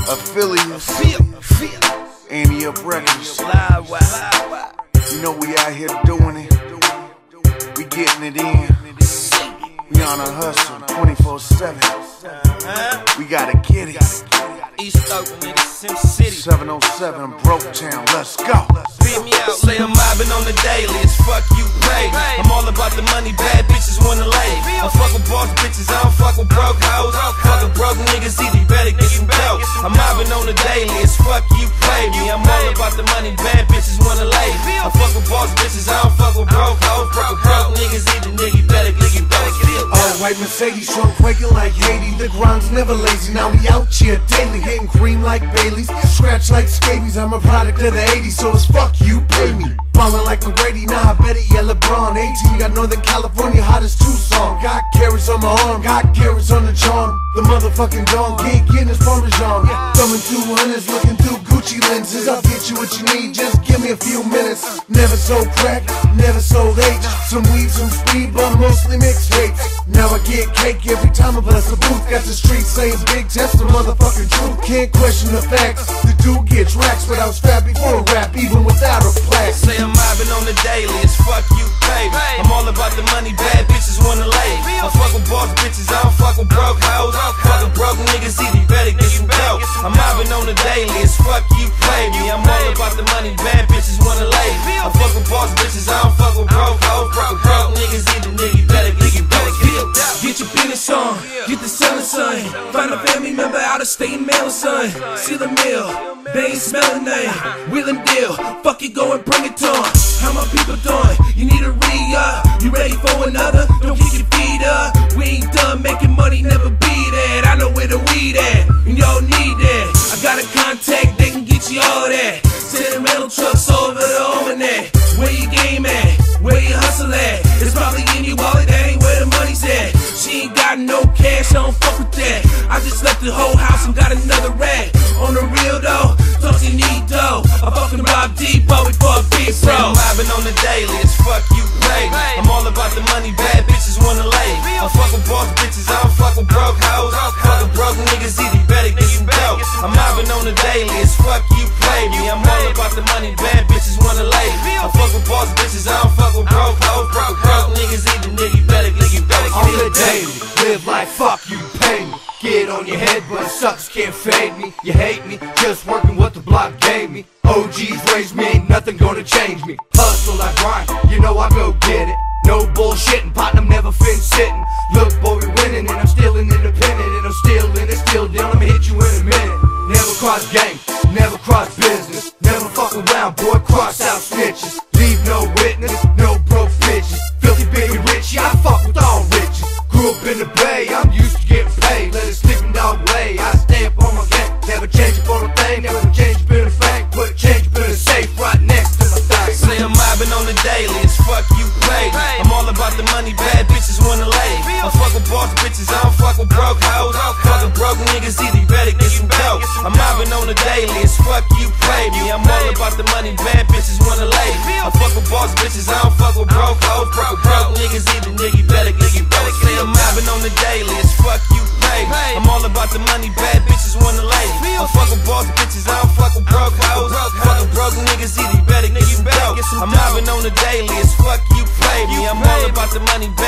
affiliates, Annie Up Records. You know we out here doing it. We getting it in. We on a hustle 24/7. We gotta get it. East Oakland, nigga, Sim City. 707 Broketown, let's go. Beat me out, say I'm mobbing on the daily. It's fuck you, pay. I'm all about the money, bad bitches wanna lay. I fuck with boss bitches, I don't fuck with broke hoes. Fuck with broke niggas, either you better get some dough. I'm mobbing on the daily. It's fuck you, pay me. I'm all about the money, bad bitches wanna lay. I fuck with boss bitches, I don't fuck with broke hoes. Fuck with broke niggas, either nigga you better get some dough. All white Mercedes, truck quaking like Haiti. The grind's never lazy, now we out here daily. Hitting cream like Bailey's, scratch like scabies. I'm a product of the 80s, so it's fuck you, pay me. Ballin' like McGrady, nah I bet it, yeah LeBron. 18, got Northern California, hottest Tucson. Got carrots on my arm, got carrots on the charm. The motherfucking dog, can't get his Parmesan. Thumbing 200s, looking through Gucci lenses. I'll get you what you need, just give me a few minutes. Never sold crack, never sold H. Some weed, some speed, but mostly mixtapes. Now I get cake every time I bless a booth. Got the streets saying big test the motherfucking truth. Can't question the facts, the dude gets racks. But I was fat before rap, even without a plaque. Say I'm mobbing on the daily, it's fuck you, pay. I'm all about the money, bad bitches wanna lay. I fuck with boss bitches, I don't fuck with broke hoes. Fuck with broke niggas, either you better get some dough. I'm mobbing on the daily, it's fuck you, pay me. I'm all about the money, bad bitches wanna lay. I fuck with boss bitches, I don't fuck with broke hoes. Fuck with broke niggas, either nigga you better get some dough. Get your business on, get the selling, son. Find a family member out of state and mail, son. Seal the meal, they ain't smelling nothing. Wheel and deal, fuck it, go and bring it on. How my people doing? You need a re-up. You ready for another? Don't kick your feet up. We ain't done making money, never be that. I know where the weed at, and y'all need that. I got a contact, they can get you all that. Sending rental trucks over the almanac. Where you game at? Where you hustle at? It's probably in your wallet, that ain't where the money's at. She ain't got no cash, I don't fuck with that. I just left the whole house and got another rack. On the real though, don't you need dough? I fucking Bob Depot before a big bro. I'm mobbing on the daily, it's fuck you, pay. I'm all about the money, bad bitches wanna lay. I fuck with boss bitches, I don't fuck with broke hoes. Fuck with broke niggas, either you better get some dough. I'm mobbing on the daily, it's fuck you, pay me. I'm all about the money, bad bitches wanna lay. I fuck with boss bitches, I don't fuck with broke hoes. Fuck with broke niggas, either nigga you better get some dough. On the daily, live like fuck you, pay me. Get on your head, but sucks can't fade me. You hate me, just working what the block gave me. OGs raised me, ain't nothing gonna change me. Hustle, I grind, you know I go get it. No bullshitting, partner, I'm never fin sitting. Look, boy, we winning, and I'm still an independent, and I'm still in it, still deal. I'ma hit you in a minute. Never cross gang, never cross business. Never fuck around, boy, cross out snitches. Leave no witness, no broke bitches. Filthy, big, and rich, yeah, I fuck with all riches. Grew up in the Bay, I'm used to getting paid. Let it slip in dog way, I stay up on my game. Never change up on a thing, never change up in a thing. Put change up in a safe right next to my thing. Say I'm mobbing on the daily, it's fuck you, pay. I'm all about the money, bad bitches wanna lay. I fuck with boss bitches, I don't fuck with broke hoes. Fuck with broke niggas, either you better get some dough. I'm mobbing on the daily, it's fuck you, pay me. I'm all about the money, bad bitches wanna lay. I fuck with boss bitches, I don't fuck with broke hoes. Fuck with broke niggas, either nigga you better get some dough. Say I'm mobbing on the daily, it's fuck you, pay. I'm all about the money, bad bitches wanna lay. I fuck with boss bitches, I don't fuck with broke hoes. Fuck with broke niggas, either you better get some dough. I'm mobbing on the daily, it's fuck you, pay me. I'm all about the money,